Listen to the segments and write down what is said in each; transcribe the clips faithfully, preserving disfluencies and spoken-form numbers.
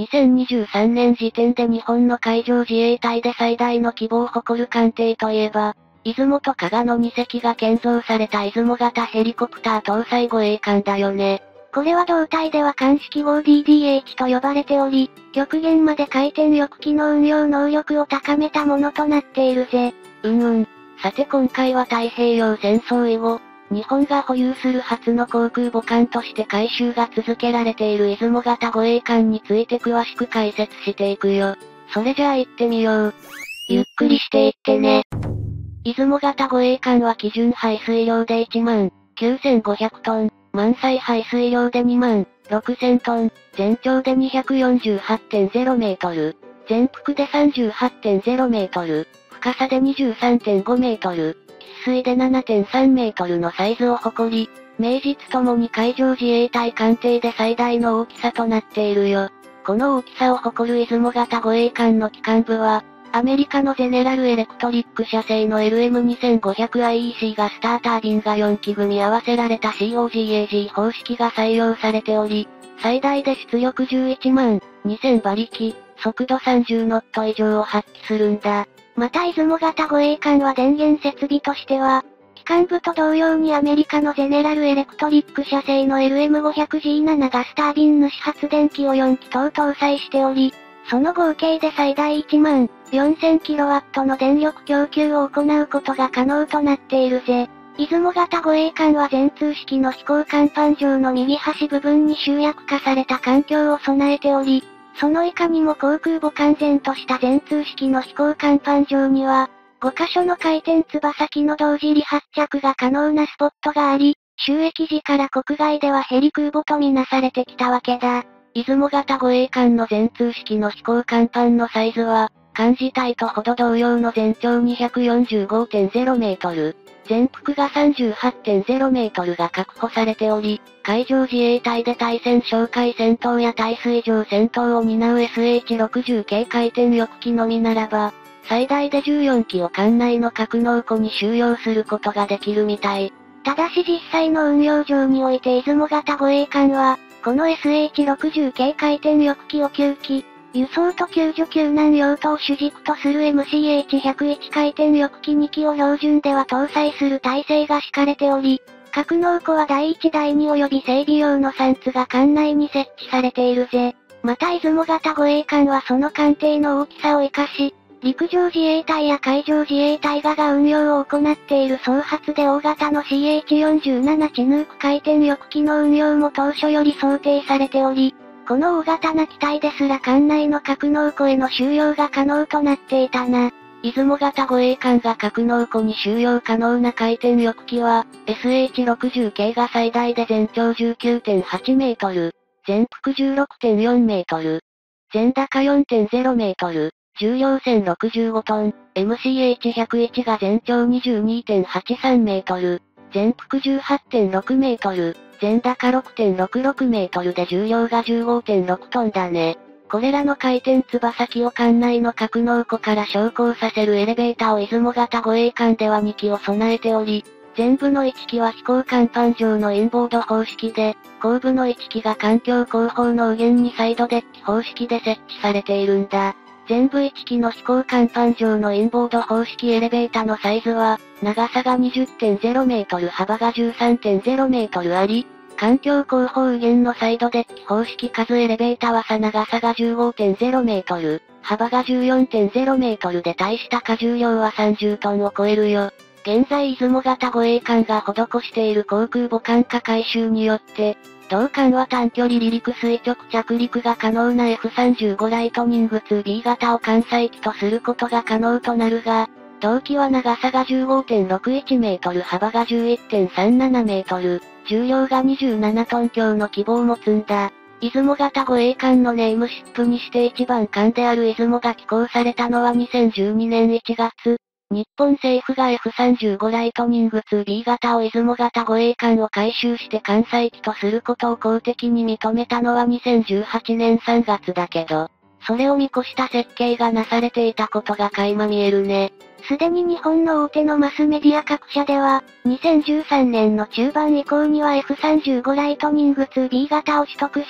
にせんにじゅうさんねん時点で日本の海上自衛隊で最大の規模を誇る艦艇といえば、出雲と加賀のに隻が建造された出雲型ヘリコプター搭載護衛艦だよね。 これは同体では艦式号 ディーディーエイチ と呼ばれており、極限まで回転翼機の運用能力を高めたものとなっているぜ。 うんうん。さて今回は太平洋戦争以後、日本が保有する初の航空母艦として改修が続けられている出雲型護衛艦について詳しく解説していくよ。それじゃあ行ってみよう。ゆっくりしていってね。出雲型護衛艦は基準排水量でいちまんきゅうせんごひゃくトン、満載排水量でにまんろくせんトン、全長で にひゃくよんじゅうはちてんゼロメートル、全幅で さんじゅうはちてんゼロメートル、深さで にじゅうさんてんごメートル、喫水で ななてんさんメートルのサイズを誇り、名実ともに海上自衛隊艦艇で最大の大きさとなっているよ。この大きさを誇る出雲型護衛艦の機関部は、アメリカのゼネラルエレクトリック社製の エルエムにせんごひゃくアイイーシー がスタータービンがよんき組み合わせられた シーオージーエージー 方式が採用されており、最大で出力じゅういちまんにせんばりき、速度さんじゅうノット以上を発揮するんだ。 また出雲型護衛艦は電源設備としては、機関部と同様にアメリカのゼネラルエレクトリック社製の エルエムごひゃくジーセブン ガスタービン主発電機をよんき等搭載しており、その合計で最大いちまんよんせんキロワットの電力供給を行うことが可能となっているぜ。出雲型護衛艦は全通式の飛行甲板上の右端部分に集約化された環境を備えており、その以下にも航空母艦然とした全通式の飛行甲板上には、ごかしょの回転翼機の同時離発着が可能なスポットがあり、収益時から国外ではヘリ空母とみなされてきたわけだ。 出雲型護衛艦の全通式の飛行甲板のサイズは、艦自体とほど同様の全長 にひゃくよんじゅうごてんゼロメートル、全幅が さんじゅうはちてんゼロメートルが確保されており、海上自衛隊で対戦哨戒戦闘や対水上戦闘を担う エスエイチろくじゅう 系回転翼機のみならば、最大でじゅうよんきを艦内の格納庫に収容することができるみたい。 ただし実際の運用上において出雲型護衛艦は、この エスエイチろくじゅう 系回転翼機をきゅうき、輸送と救助救難用途を主軸とする エムシーエイチひゃくいち 回転翼機にきを標準では搭載する体制が敷かれており、格納庫はだいいちだいに及び整備用のさんつが艦内に設置されているぜ。また出雲型護衛艦はその艦艇の大きさを活かし、陸上自衛隊や海上自衛隊がが運用を行っている総発で大型の シーエイチよんじゅうなな チヌーク回転翼機の運用も当初より想定されており、この大型な機体ですら艦内の格納庫への収容が可能となっていたな。 出雲型護衛艦が格納庫に収容可能な回転翼機は、エスエイチろくじゅう 系が最大で全長 じゅうきゅうてんはちメートル、全幅 じゅうろくてんよんメートル、全高 よんてんゼロメートル、重量せんろくじゅうごトン、エムシーエイチひゃくいち が全長 にじゅうにてんはちさんメートル、全幅 じゅうはちてんろくメートル、全高 ろくてんろくろくメートルで重量が じゅうごてんろくトンだね。これらの回転翼機を艦内の格納庫から昇降させるエレベーターを出雲型護衛艦ではにきを備えており、前部のいっきは飛行甲板上のインボード方式で、後部のいっきが環境広報の右舷にサイドデッキ方式で設置されているんだ。全部いっきの飛行甲板上のインボード方式エレベータのサイズは、長さが にじゅってんゼロメートル幅が じゅうさんてんゼロメートルあり、環境広報右舷のサイドデッキ方式数エレベータはさ長さが じゅうごてんゼロメートル、幅が じゅうよんてんゼロメートルで対した荷重量はさんじゅうトンを超えるよ。現在出雲型護衛艦が施している航空母艦化改修によって、同艦は短距離離陸垂直着陸が可能な エフさんじゅうご ライトニング ツービー 型を艦載機とすることが可能となるが、同機は長さが じゅうごてんろくいちメートル幅が じゅういってんさんななメートル、重量がにじゅうななトン強の規模を持つんだ。出雲型護衛艦のネームシップにして一番艦である出雲が寄港されたのはにせんじゅうにねんいちがつ。日本政府が エフさんじゅうご ライトニング ツービー 型を出雲型護衛艦を改修して艦載機とすることを公的に認めたのはにせんじゅうはちねんさんがつだけど、それを見越した設計がなされていたことが垣間見えるね。 すでに日本の大手のマスメディア各社では、にせんじゅうさんねんの中盤以降には エフさんじゅうご ライトニング ツービー 型を取得し、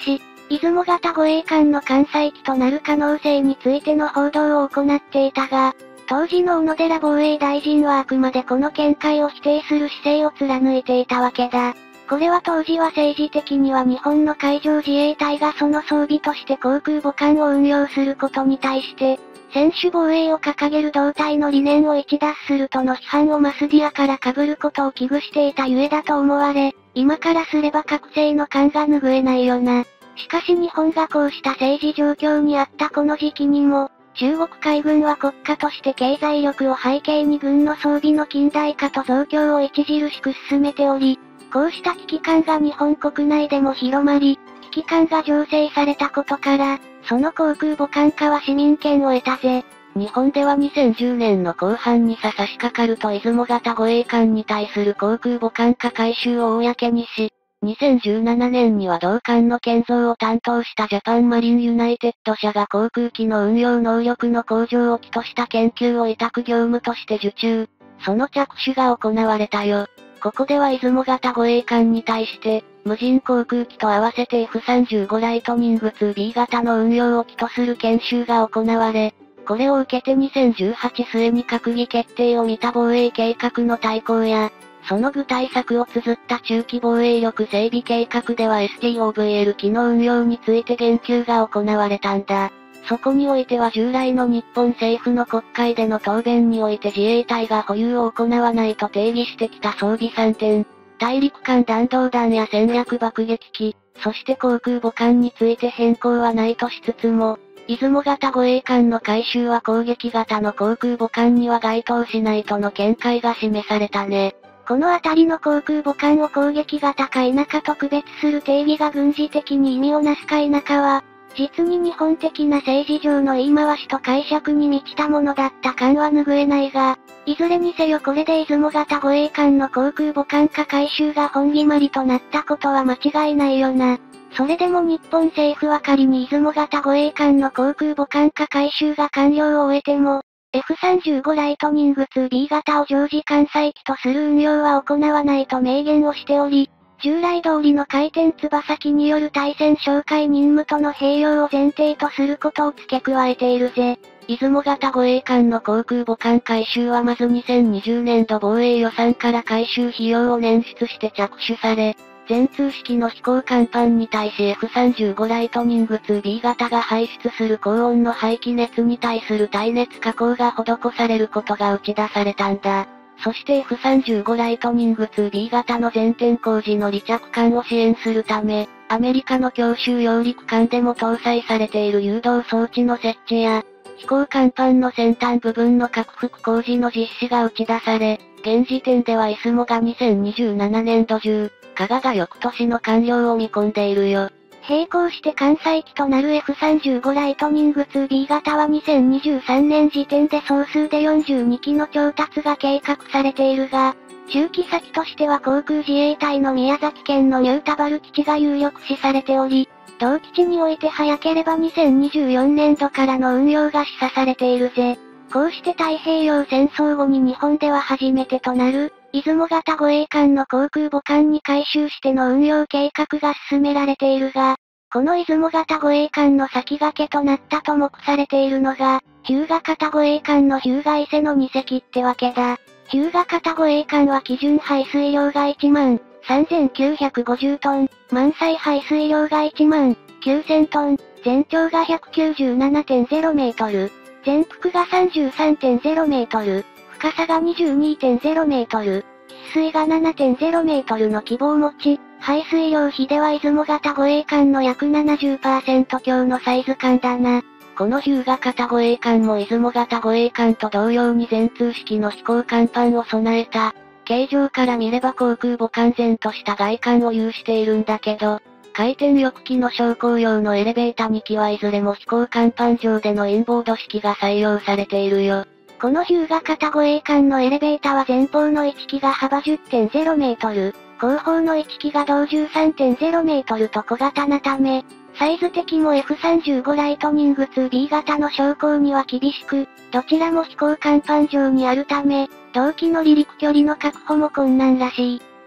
出雲型護衛艦の艦載機となる可能性についての報道を行っていたが、当時の小野寺防衛大臣はあくまでこの見解を否定する姿勢を貫いていたわけだ。これは当時は政治的には日本の海上自衛隊がその装備として航空母艦を運用することに対して、専守防衛を掲げる同体の理念を逸脱するとの批判をマスディアから被ることを危惧していたゆえだと思われ、今からすれば覚醒の感が拭えないよな。しかし日本がこうした政治状況にあったこの時期にも、中国海軍は国家として経済力を背景に軍の装備の近代化と増強を著しく進めており、こうした危機感が日本国内でも広まり、危機感が醸成されたことから、その航空母艦化は市民権を得たぜ。 日本ではにせんじゅうねんの後半に差し掛かると出雲型護衛艦に対する航空母艦化改修を公にし、にせんじゅうななねんには同艦の建造を担当したジャパンマリンユナイテッド社が航空機の運用能力の向上を起とした研究を委託業務として受注。その着手が行われたよ。ここでは出雲型護衛艦に対して、無人航空機と合わせて エフさんじゅうご ライトニング ツービー 型の運用を起とする研修が行われ、これを受けてにせんじゅうはち末に閣議決定を見た防衛計画の大綱や、その具体策を綴った中期防衛力整備計画では エスティーオーブイエル 機能運用について言及が行われたんだ。そこにおいては従来の日本政府の国会での答弁において自衛隊が保有を行わないと定義してきた装備さんてん、大陸間弾道弾や戦略爆撃機、そして航空母艦について変更はないとしつつも、出雲型護衛艦の改修は攻撃型の航空母艦には該当しないとの見解が示されたね。 このあたりの航空母艦を攻撃型か否かと区別する定義が軍事的に意味をなすか否かは、実に日本的な政治上の言い回しと解釈に満ちたものだった感は拭えないが、いずれにせよこれで出雲型護衛艦の航空母艦化改修が本決まりとなったことは間違いないよな。それでも日本政府は仮に出雲型護衛艦の航空母艦化改修が完了を終えても、エフさんじゅうご ライトニング ツービー 型を常時艦載機とする運用は行わないと明言をしており、従来通りの回転翼機による対戦哨戒任務との併用を前提とすることを付け加えているぜ。 出雲型護衛艦の航空母艦改修はまずにせんにじゅうねんど防衛予算から改修費用を捻出して着手され、全通式の飛行甲板に対し エフさんじゅうご ライトニング ツービー 型が排出する高温の排気熱に対する耐熱加工が施されることが打ち出されたんだ。そして エフさんじゅうご ライトニング ツービー 型の全天工事の離着艦を支援するため、アメリカの強襲揚陸艦でも搭載されている誘導装置の設置や、飛行甲板の先端部分の拡幅工事の実施が打ち出され、現時点では出雲がにせんにじゅうななねんど中、加賀が翌年の完了を見込んでいるよ。 並行して艦載機となる エフさんじゅうご ライトニング ツービー 型はにせんにじゅうさんねん時点で総数でよんじゅうに機の調達が計画されているが、中期先としては航空自衛隊の宮崎県のニュータバル基地が有力視されており、同基地において早ければにせんにじゅうよねんどからの運用が示唆されているぜ。こうして太平洋戦争後に日本では初めてとなる、出雲型護衛艦の航空母艦に改修しての運用計画が進められているが、この出雲型護衛艦の先駆けとなったと目されているのが、日向型護衛艦の日向伊勢のに隻ってわけだ。日向型護衛艦は基準排水量がいちまんさんぜんきゅうひゃくごじゅうトン、満載排水量がいちまんきゅうせんトン、全長が ひゃくきゅうじゅうななてんゼロメートル、全幅が さんじゅうさんてんゼロメートル、深さが にじゅうにてんゼロメートル、喫水が ななてんゼロメートルの規模を持ち、排水量比では出雲型護衛艦の約 ななじゅっパーセント 強のサイズ感だな。 この日向型護衛艦も出雲型護衛艦と同様に全通式の飛行甲板を備えた、形状から見れば航空母艦然とした外観を有しているんだけど、回転翼機の昇降用のエレベータに機はいずれも飛行甲板上でのインボード式が採用されているよ。 この日向型護衛艦のエレベータは前方のいち機が幅 じゅってんゼロメートル、後方のいち機が同 じゅうさんてんゼロメートルと小型なため、サイズ的も エフさんじゅうご ライトニング ツービー 型の昇降には厳しく、どちらも飛行甲板上にあるため、同機の離陸距離の確保も困難らしい。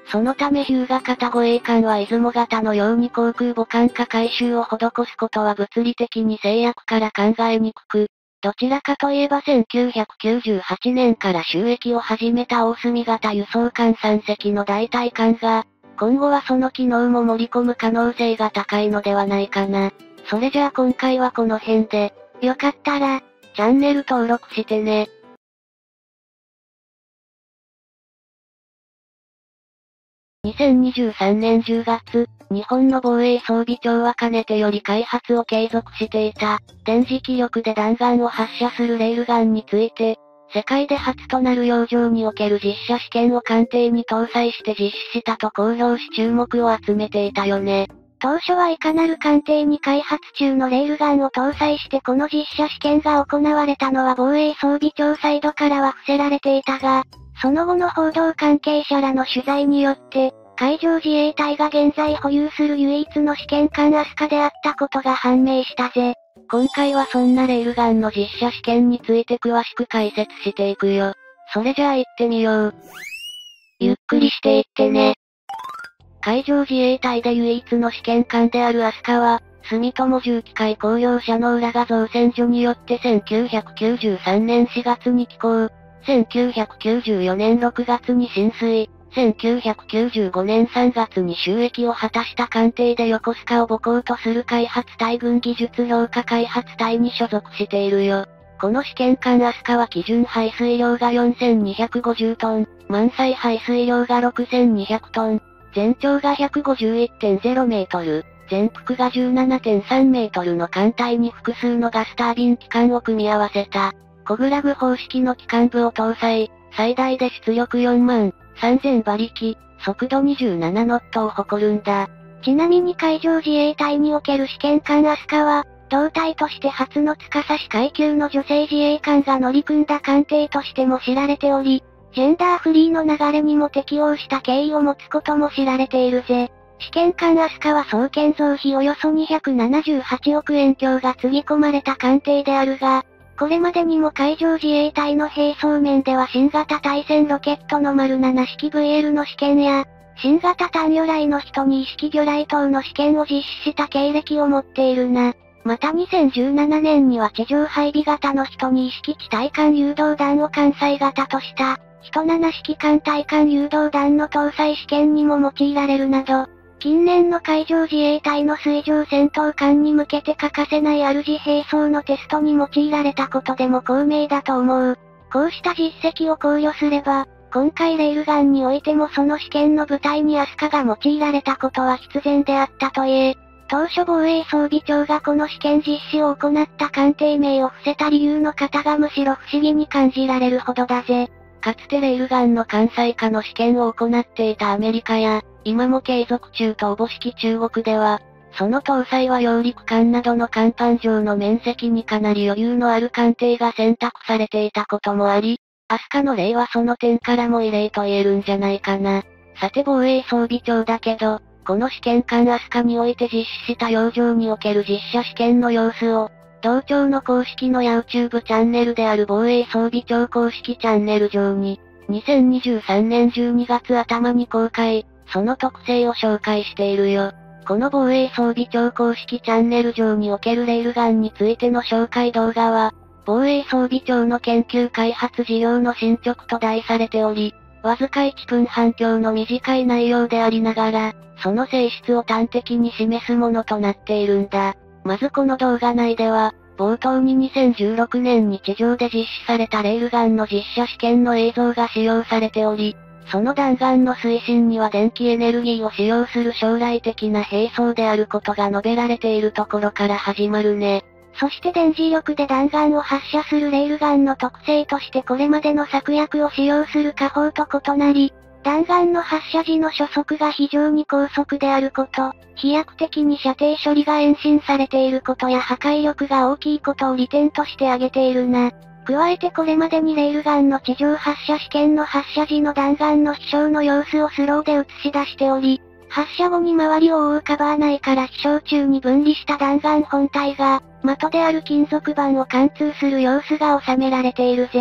そのため日向型護衛艦は出雲型のように航空母艦化改修を施すことは物理的に制約から考えにくく、どちらかといえばせんきゅうひゃくきゅうじゅうはちねんから収益を始めた大隅型輸送艦さんせきの代替艦が、今後はその機能も盛り込む可能性が高いのではないかな。それじゃあ今回はこの辺で、 よかったら、 チャンネル登録してね。にせんにじゅうさんねんじゅうがつ、日本の防衛装備庁はかねてより開発を継続していた、電磁気力で弾丸を発射するレールガンについて、世界で初となる洋上における実射試験を艦艇に搭載して実施したと公表し注目を集めていたよね。 当初はいかなる艦艇に開発中のレールガンを搭載してこの実射試験が行われたのは防衛装備庁サイドからは伏せられていたが、その後の報道関係者らの取材によって、海上自衛隊が現在保有する唯一の試験艦アスカであったことが判明したぜ。 今回はそんなレールガンの実写試験について詳しく解説していくよ。それじゃあ行ってみよう。ゆっくりしていってね。海上自衛隊で唯一の試験艦であるアスカは、住友重機械工業社の浦賀造船所によってせんきゅうひゃくきゅうじゅうさんねんしがつに起工、せんきゅうひゃくきゅうじゅうよねんろくがつに進水、せんきゅうひゃくきゅうじゅうごねんさんがつに収益を果たした艦艇で横須賀を母港とする開発隊軍技術評価開発隊に所属しているよ。この試験艦アスカは基準排水量がよんせんにひゃくごじゅうトン、満載排水量がろくせんにひゃくトン、全長が ひゃくごじゅういってんゼロメートル、全幅が じゅうななてんさんメートルの艦隊に複数のガスタービン機関を組み合わせた、コグラグ方式の機関部を搭載、最大で出力よんまんさんぜんばりき、速度にじゅうななノットを誇るんだ。 ちなみに海上自衛隊における試験艦アスカは、同隊として初の司司階級の女性自衛官が乗り組んだ艦艇としても知られており、ジェンダーフリーの流れにも適応した経緯を持つことも知られているぜ。試験艦アスカは総建造費およそにひゃくななじゅうはちおくえん強がつぎ込まれた艦艇であるが、これまでにも海上自衛隊の兵装面では新型対戦ロケットの丸なな式 ブイエル の試験や、新型単魚雷の人に式魚雷等の試験を実施した経歴を持っているな。またにせんじゅうななねんには地上配備型の人に式地対艦誘導弾を艦載型とした、人なな式艦対艦誘導弾の搭載試験にも用いられるなど、近年の海上自衛隊の水上戦闘艦に向けて欠かせない主兵装のテストに用いられたことでも高明だと思う。こうした実績を考慮すれば、今回レールガンにおいてもその試験の舞台にアスカが用いられたことは必然であったと言え、当初防衛装備庁がこの試験実施を行った艦艇名を伏せた理由の方がむしろ不思議に感じられるほどだぜ。 かつてレールガンの艦載化の試験を行っていたアメリカや、今も継続中とおぼしき中国では、その搭載は揚陸艦などの甲板上の面積にかなり余裕のある艦艇が選択されていたこともあり、アスカの例はその点からも異例と言えるんじゃないかな。さて防衛装備庁だけど、この試験艦アスカにおいて実施した洋上における実射試験の様子を、同庁の公式の YouTube チャンネルである防衛装備庁公式チャンネル上に、にせんにじゅうさんねんじゅうにがつ頭に公開、その特性を紹介しているよ。この防衛装備庁公式チャンネル上におけるレールガンについての紹介動画は、防衛装備庁の研究開発事業の進捗と題されており、わずかいっぷんはん強の短い内容でありながら、その性質を端的に示すものとなっているんだ。まずこの動画内では、冒頭ににせんじゅうろくねんに地上で実施されたレールガンの実射試験の映像が使用されており、その弾丸の推進には電気エネルギーを使用する将来的な兵装であることが述べられているところから始まるね。 そして電磁力で弾丸を発射するレールガンの特性としてこれまでの策略を使用する火砲と異なり、弾丸の発射時の初速が非常に高速であること、飛躍的に射程処理が延伸されていることや破壊力が大きいことを利点として挙げているな。加えてこれまでにレールガンの地上発射試験の発射時の弾丸の飛翔の様子をスローで映し出しており、発射後に周りを覆うカバー内から飛翔中に分離した弾丸本体が、的である金属板を貫通する様子が収められているぜ。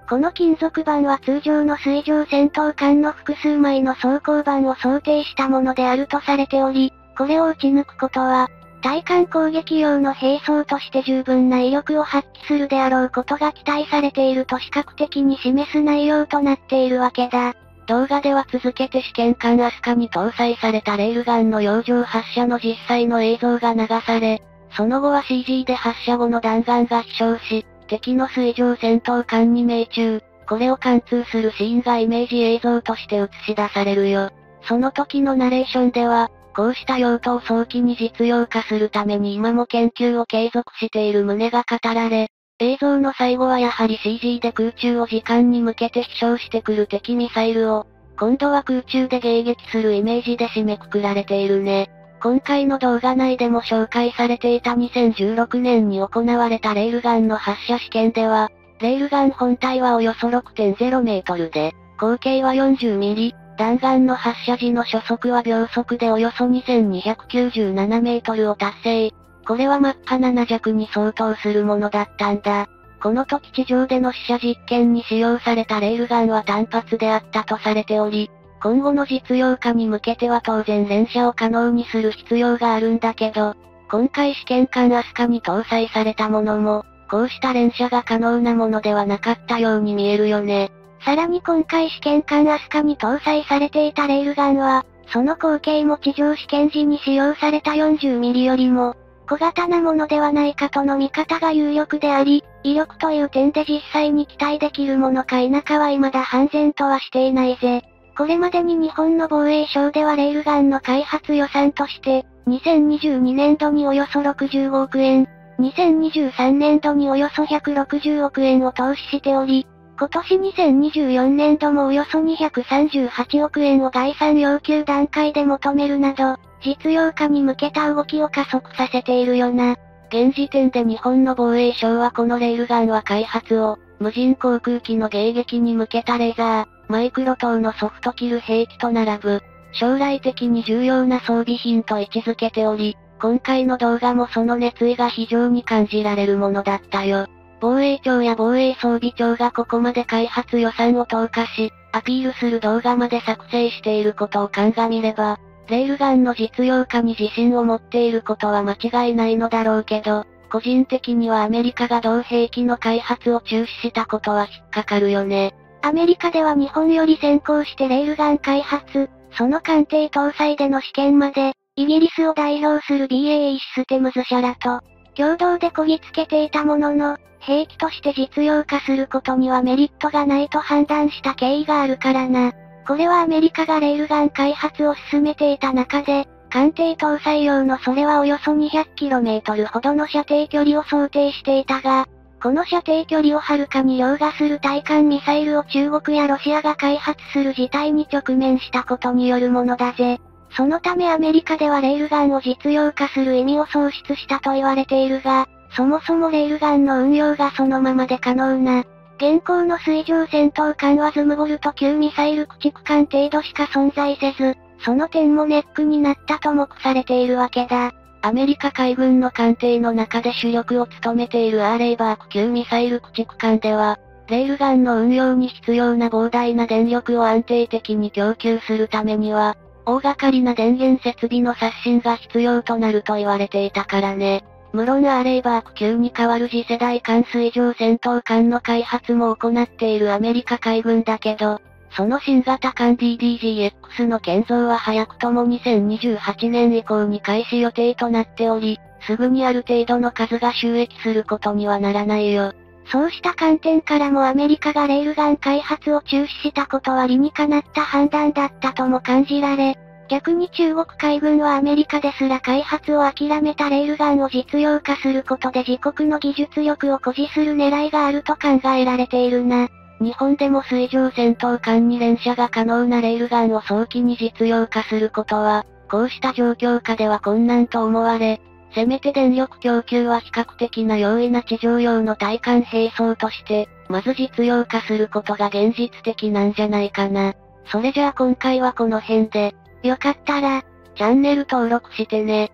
この金属板は通常の水上戦闘艦の複数枚の装甲板を想定したものであるとされており、これを撃ち抜くことは、対艦攻撃用の兵装として十分な威力を発揮するであろうことが期待されていると視覚的に示す内容となっているわけだ。 動画では続けて試験艦アスカに搭載されたレールガンの洋上発射の実際の映像が流され、その後は シージー で発射後の弾丸が飛翔し、敵の水上戦闘艦に命中、これを貫通するシーンがイメージ映像として映し出されるよ。その時のナレーションでは、こうした用途を早期に実用化するために今も研究を継続している旨が語られ、映像の最後はやはり シージー で空中を時間に向けて飛翔してくる敵ミサイルを、今度は空中で迎撃するイメージで締めくくられているね。今回の動画内でも紹介されていたにせんじゅうろくねんに行われたレールガンの発射試験では、レールガン本体はおよそ ろくてんゼロメートルで、口径はよんじゅうミリ、弾丸の発射時の初速は秒速でおよそにせんにひゃくきゅうじゅうななメートルを達成。これはマッハなな弱に相当するものだったんだ。この時地上での試射実験に使用されたレールガンは単発であったとされており、今後の実用化に向けては当然連射を可能にする必要があるんだけど、今回試験艦アスカに搭載されたものも、こうした連射が可能なものではなかったように見えるよね。 さらに今回試験艦アスカに搭載されていたレールガンは、その口径も地上試験時に使用された よんじゅうミリ よりも、小型なものではないかとの見方が有力であり、威力という点で実際に期待できるものか否かは未だ判然とはしていないぜ。これまでに日本の防衛省ではレールガンの開発予算として、にせんにじゅうにねんどにおよそろくじゅうごおくえん、にせんにじゅうさんねんどにおよそひゃくろくじゅうおくえんを投資しており、今年にせんにじゅうよねんどもおよそにひゃくさんじゅうはちおくえんを概算要求段階で求めるなど、実用化に向けた動きを加速させているよな。 現時点で日本の防衛省はこのレールガンは開発を、無人航空機の迎撃に向けたレーザー、マイクロ等のソフトキル兵器と並ぶ、将来的に重要な装備品と位置づけており、今回の動画もその熱意が非常に感じられるものだったよ。防衛庁や防衛装備庁がここまで開発予算を投下し、アピールする動画まで作成していることを鑑みれば、レールガンの実用化に自信を持っていることは間違いないのだろうけど、個人的にはアメリカが同兵器の開発を中止したことは引っかかるよね。 アメリカでは日本より先行してレールガン開発、その艦艇搭載での試験まで、イギリスを代表する ビーエーイー システムズ社らと、共同でこぎつけていたものの、兵器として実用化することにはメリットがないと判断した経緯があるからな。これはアメリカがレールガン開発を進めていた中で、艦艇搭載用のそれはおよそにひゃくキロメートルほどの射程距離を想定していたが、この射程距離をはるかに凌駕する対艦ミサイルを中国やロシアが開発する事態に直面したことによるものだぜ。そのためアメリカではレールガンを実用化する意味を喪失したと言われているが、そもそもレールガンの運用がそのままで可能な。現行の水上戦闘艦はズムボルト級ミサイル駆逐艦程度しか存在せず、その点もネックになったと目されているわけだ。 アメリカ海軍の艦艇の中で主力を務めているアーレイバーク級ミサイル駆逐艦では、レールガンの運用に必要な膨大な電力を安定的に供給するためには、大掛かりな電源設備の刷新が必要となると言われていたからね。無論アーレイバーク級に代わる次世代艦水上戦闘艦の開発も行っているアメリカ海軍だけど、その新型艦 ディーディージーエックス の建造は早くともにせんにじゅうはちねん以降に開始予定となっており、すぐにある程度の数が収益することにはならないよ。 そうした観点からもアメリカがレールガン開発を中止したことは理にかなった判断だったとも感じられ、逆に中国海軍はアメリカですら開発を諦めたレールガンを実用化することで自国の技術力を誇示する狙いがあると考えられているな。 日本でも水上戦闘艦に連射が可能なレールガンを早期に実用化することは、こうした状況下では困難と思われ、せめて電力供給は比較的な容易な地上用の対艦兵装として、まず実用化することが現実的なんじゃないかな。それじゃあ今回はこの辺で、 よかったら、 チャンネル登録してね。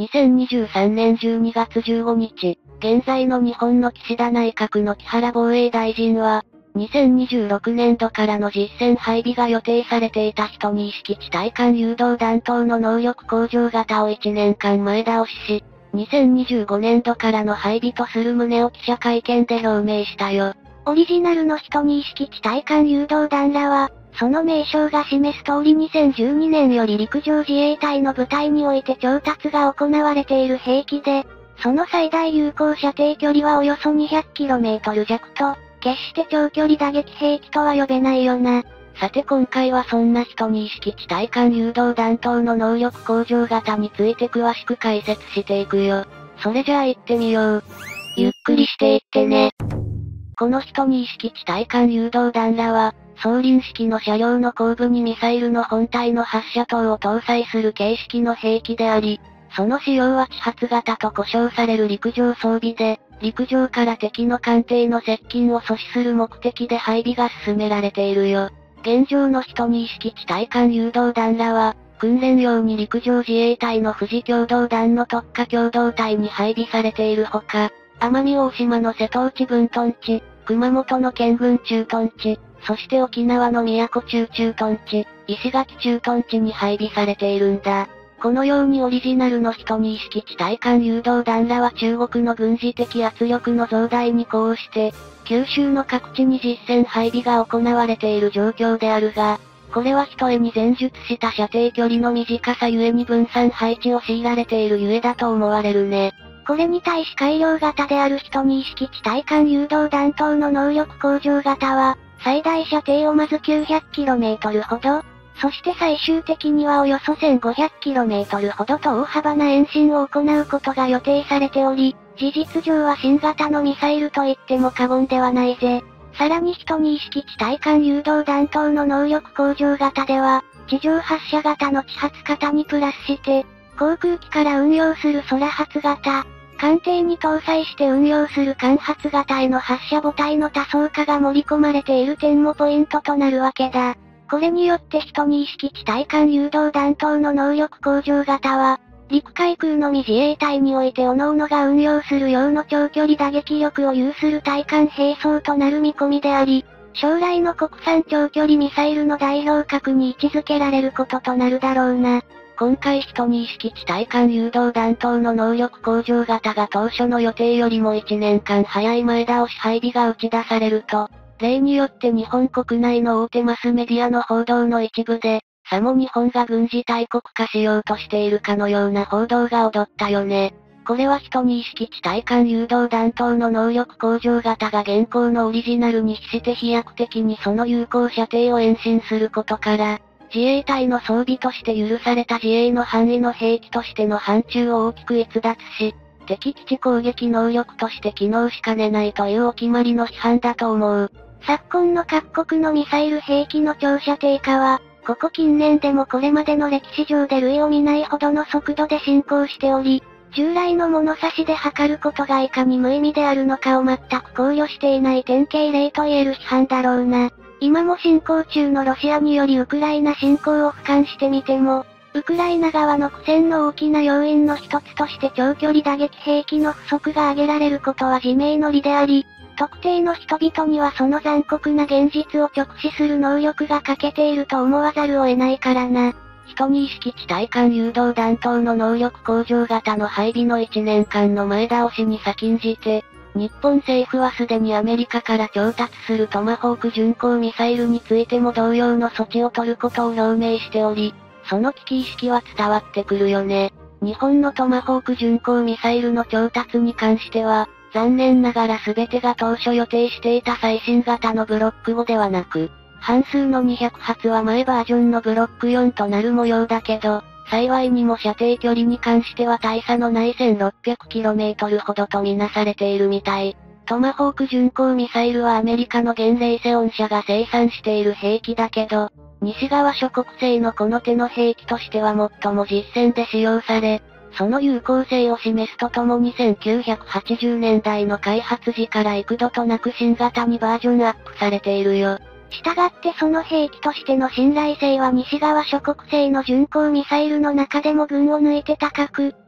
にせんにじゅうさんねんじゅうにがつじゅうごにち、現在の日本の岸田内閣の木原防衛大臣は、にせんにじゅうろくねんどからの実戦配備が予定されていた12式地対艦誘導弾頭の能力向上型をいちねんかん前倒しし、にせんにじゅうごねんどからの配備とする旨を記者会見で表明したよ。 オリジナルの12式地対艦誘導弾らは、その名称が示す通りにせんじゅうにねんより陸上自衛隊の部隊において調達が行われている兵器で、その最大有効射程距離はおよそ にひゃくキロメートル 弱と、決して長距離打撃兵器とは呼べないよな。 さて今回はそんな12式地対艦誘導弾頭の能力向上型について詳しく解説していくよ。それじゃあ行ってみよう。ゆっくりしていってね。この12式地対艦誘導弾らは、装輪式の車両の後部にミサイルの本体の発射塔を搭載する形式の兵器であり、その使用は地発型と呼称される陸上装備で、陸上から敵の艦艇の接近を阻止する目的で配備が進められているよ。現状の12式地対艦誘導弾らは、訓練用に陸上自衛隊の富士共同団の特化共同隊に配備されているほか、奄美大島の瀬戸内分屯地、熊本の県軍駐屯地、そして沖縄の宮古中駐屯地、石垣駐屯地に配備されているんだ。このようにオリジナルの12式地対艦誘導弾らは中国の軍事的圧力の増大に呼応して、九州の各地に実戦配備が行われている状況であるが、これは一重に前述した射程距離の短さゆえに分散配置を強いられているゆえだと思われるね。 これに対し改良型である12式地対艦誘導弾頭の能力向上型は、最大射程をまず きゅうひゃくキロメートル ほど、そして最終的にはおよそ せんごひゃくキロメートル ほどと大幅な延伸を行うことが予定されており、事実上は新型のミサイルと言っても過言ではないぜ。さらに12式地対艦誘導弾頭の能力向上型では、地上発射型の地発型にプラスして、航空機から運用する空発型、艦艇に搭載して運用する艦発型への発射母体の多層化が盛り込まれている点もポイントとなるわけだ。これによって12式地対艦誘導弾頭の能力向上型は、陸海空のみ自衛隊において各々が運用する用の長距離打撃力を有する対艦兵装となる見込みであり、将来の国産長距離ミサイルの代表格に位置づけられることとなるだろうな。 今回12式地対艦誘導弾頭の能力向上型が当初の予定よりもいちねんかん早い前倒し配備が打ち出されると、例によって日本国内の大手マスメディアの報道の一部で、さも日本が軍事大国化しようとしているかのような報道が踊ったよね。これは12式地対艦誘導弾頭の能力向上型が現行のオリジナルに比して飛躍的にその有効射程を延伸することから、自衛隊の装備として許された自衛の範囲の兵器としての範疇を大きく逸脱し、敵基地攻撃能力として機能しかねないというお決まりの批判だと思う。 昨今の各国のミサイル兵器の長射程化は、ここ近年でもこれまでの歴史上で類を見ないほどの速度で進行しており、従来の物差しで測ることがいかに無意味であるのかを全く考慮していない典型例と言える批判だろうな。今も進行中のロシアによりウクライナ侵攻を俯瞰してみても、ウクライナ側の苦戦の大きな要因の一つとして長距離打撃兵器の不足が挙げられることは自明の理であり、特定の人々にはその残酷な現実を直視する能力が欠けていると思わざるを得ないからな。 12式地対艦誘導弾頭の能力向上型の配備のいちねんかんの前倒しに先んじて、日本政府はすでにアメリカから調達するトマホーク巡航ミサイルについても同様の措置を取ることを表明しており、その危機意識は伝わってくるよね。日本のトマホーク巡航ミサイルの調達に関しては、残念ながら全てが当初予定していた最新型のブロックごではなく、半数のにひゃくはつは前バージョンのブロックよんとなる模様だけど、幸いにも射程距離に関しては大差のない せんろっぴゃくキロメートル ほどとみなされているみたい。トマホーク巡航ミサイルはアメリカのゲンレイセオン社が生産している兵器だけど、西側諸国製のこの手の兵器としては最も実戦で使用され、その有効性を示すとともにせんきゅうひゃくはちじゅうねんだいの開発時から幾度となく新型にバージョンアップされているよ。 したがってその兵器としての信頼性は西側諸国製の巡航ミサイルの中でも群を抜いて高く、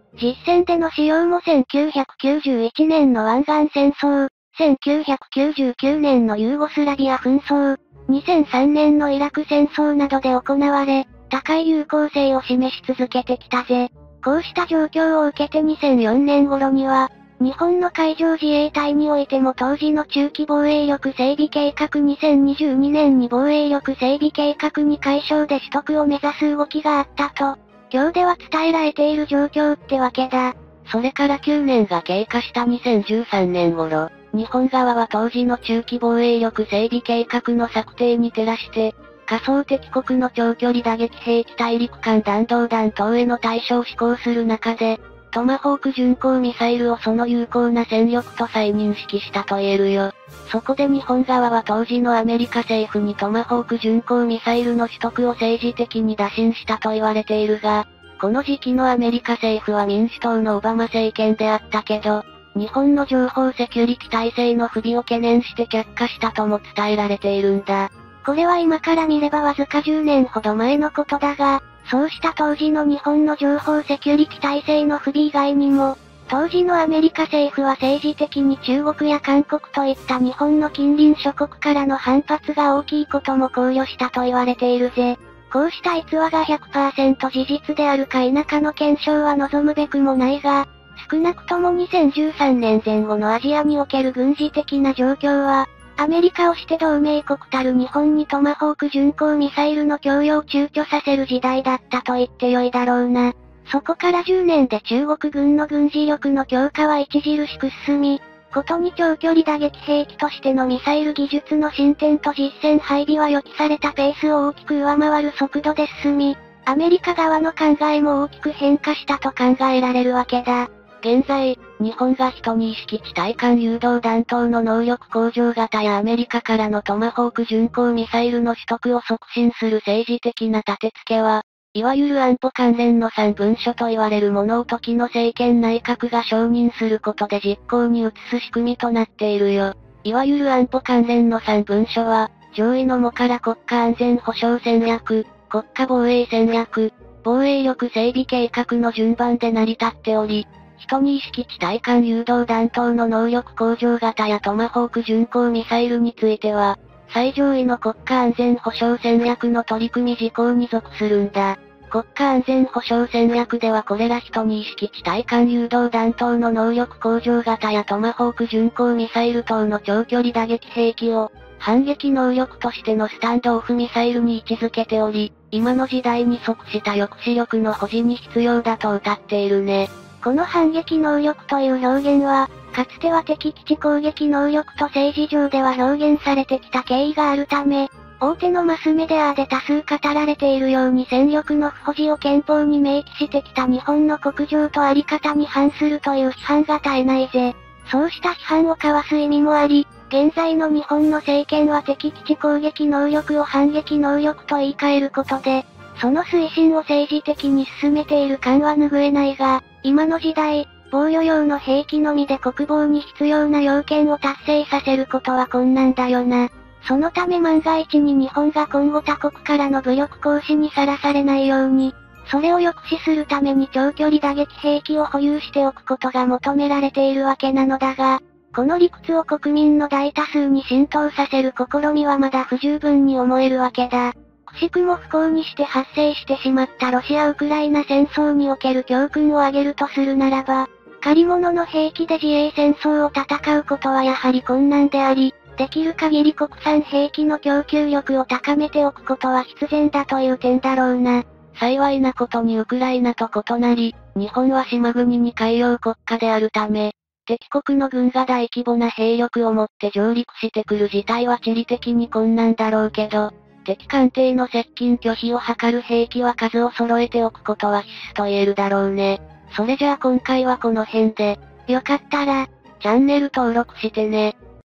実戦での使用もせんきゅうひゃくきゅうじゅういちねんの湾岸戦争、せんきゅうひゃくきゅうじゅうきゅうねんのユーゴスラビア紛争、にせんさんねんのイラク戦争などで行われ、高い有効性を示し続けてきたぜ。こうした状況を受けてにせんよねん頃には、日本の海上自衛隊においても当時の中期防衛力整備計画にせんにじゅうにねんに防衛力整備計画に解消で取得を目指す動きがあったと、今日では伝えられている状況ってわけだ。 それからきゅうねんが経過したにせんじゅうさんねん頃、日本側は当時の中期防衛力整備計画の策定に照らして、仮想敵国の長距離打撃兵器大陸間弾道弾等への対処を施行する中で、トマホーク巡航ミサイルをその有効な戦力と再認識したと言えるよ。そこで日本側は当時のアメリカ政府にトマホーク巡航ミサイルの取得を政治的に打診したと言われているが、この時期のアメリカ政府は民主党のオバマ政権であったけど、日本の情報セキュリティ体制の不備を懸念して却下したとも伝えられているんだ。 これは今から見ればわずかじゅうねんほど前のことだが、そうした当時の日本の情報セキュリティ体制の不備以外にも、当時のアメリカ政府は政治的に中国や韓国といった日本の近隣諸国からの反発が大きいことも考慮したと言われているぜ。こうした逸話が ひゃくパーセント 事実であるか否かの検証は望むべくもないが、少なくともにせんじゅうさんねんぜん後のアジアにおける軍事的な状況は、アメリカをして同盟国たる日本にトマホーク巡航ミサイルの供与を躊躇させる時代だったと言ってよいだろうな。そこからじゅうねんで中国軍の軍事力の強化は著しく進み、ことに長距離打撃兵器としてのミサイル技術の進展と実戦配備は予期されたペースを大きく上回る速度で進み、アメリカ側の考えも大きく変化したと考えられるわけだ。 現在、日本がひとに式地対艦誘導弾等の能力向上型やアメリカからのトマホーク巡航ミサイルの取得を促進する政治的な立て付けは、いわゆる安保関連のさん文書と言われるものを時の政権内閣が承認することで実行に移す仕組みとなっているよ。いわゆる安保関連のさん文書は、上位のもから国家安全保障戦略、国家防衛戦略、防衛力整備計画の順番で成り立っており、ひとに式地対艦誘導弾等の能力向上型やトマホーク巡航ミサイルについては、最上位の国家安全保障戦略の取り組み事項に属するんだ。国家安全保障戦略ではこれらひとに式地対艦誘導弾等の能力向上型やトマホーク巡航ミサイル等の長距離打撃兵器を、反撃能力としてのスタンドオフミサイルに位置づけており、今の時代に即した抑止力の保持に必要だと謳っているね。 この反撃能力という表現は、かつては敵基地攻撃能力と政治上では表現されてきた経緯があるため、大手のマスメディアで多数語られているように戦力の不保持を憲法に明記してきた日本の国情とあり方に反するという批判が絶えないぜ。そうした批判をかわす意味もあり、現在の日本の政権は敵基地攻撃能力を反撃能力と言い換えることで、その推進を政治的に進めている感は拭えないが、今の時代、防御用の兵器のみで国防に必要な要件を達成させることは困難だよな。そのため万が一に日本が今後他国からの武力行使にさらされないように、それを抑止するために長距離打撃兵器を保有しておくことが求められているわけなのだが、この理屈を国民の大多数に浸透させる試みはまだ不十分に思えるわけだ。くしくも不幸にして発生してしまったロシア・ウクライナ戦争における教訓を挙げるとするならば、借り物の兵器で自衛戦争を戦うことはやはり困難であり、できる限り国産兵器の供給力を高めておくことは必然だという点だろうな。 幸いなことにウクライナと異なり、日本は島国に海洋国家であるため、敵国の軍が大規模な兵力を持って上陸してくる事態は地理的に困難だろうけど、敵艦艇の接近拒否を図る兵器は数を揃えておくことは必須と言えるだろうね。それじゃあ今回はこの辺で、 よかったら、 チャンネル登録してね。